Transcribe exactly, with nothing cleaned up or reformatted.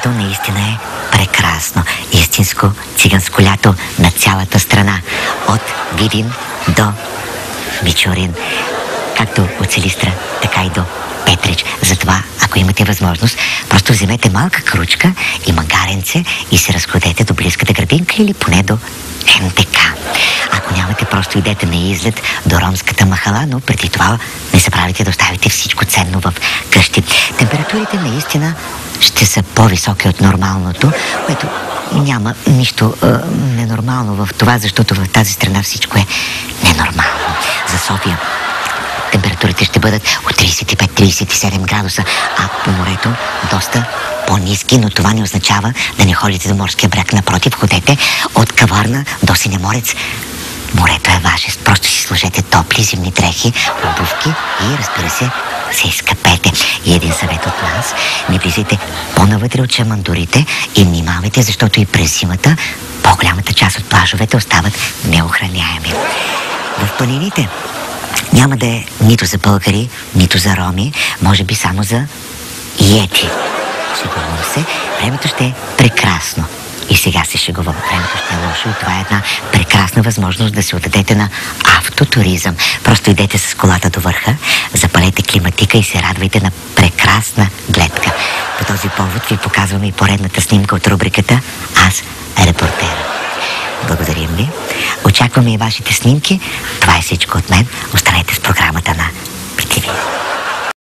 лятото наистина е прекрасно. Истинско циганско лято на цялата страна. От Видин до Мичурин. Както от Силистра, така и до Петрич. Затова, ако имате възможност, просто вземете малка кручка и магаренце и се разходете до близката градинка или поне до М Д К. Ако нямате, просто идете на излет до ромската махала, но преди това не забравяйте да оставите всичко ценно в къщи. Температурите наистина ще са по-високи от нормалното, което няма нищо е, ненормално в това, защото в тази страна всичко е ненормално. За София температурите ще бъдат от трийсет и пет до трийсет и седем градуса, а по морето доста по-ниски, но това не означава да не ходите до морския бряг. Напротив, ходете от Каварна до Синеморец. Морето е ваше. Просто си сложете топли зимни дрехи, обувки и, разбира се, се изкъпете. И един съвет от нас: не влизайте по-навътре от шамандурите и внимавайте, защото и през зимата по-голямата част от плажовете остават неохраняеми. В планините няма да е нито за българи, нито за роми, може би само за йети. Шегувам се, времето ще е прекрасно. И сега се шегувам, времето ще е лошо и това е една прекрасна възможност да се отдадете на автотуризъм. Просто идете с колата до върха, запалете климатика и се радвайте на прекрасна гледка. По този повод ви показвам и поредната снимка от рубриката "Аз, репортера". Благодарим ви. Очакваме и вашите снимки. Това е всичко от мен. Останете с програмата на